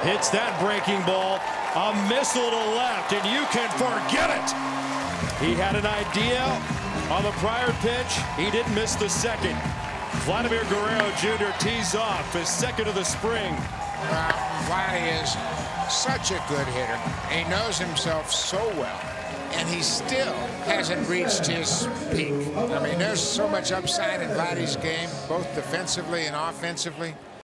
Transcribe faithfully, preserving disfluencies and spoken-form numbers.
Hits that breaking ball. A missile to left, and you can forget it. He had an idea on the prior pitch. He didn't miss the second. Vladimir Guerrero Junior tees off his second of the spring. Uh, Vladdy is such a good hitter. He knows himself so well, and he still hasn't reached his peak. I mean, there's so much upside in Vladdy's game, both defensively and offensively.